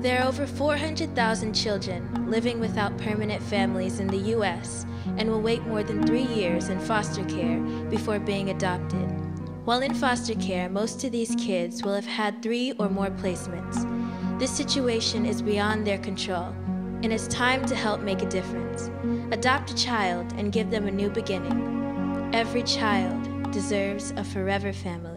There are over 400,000 children living without permanent families in the U.S. and will wait more than 3 years in foster care before being adopted. While in foster care, most of these kids will have had 3 or more placements. This situation is beyond their control, and it's time to help make a difference. Adopt a child and give them a new beginning. Every child deserves a forever family.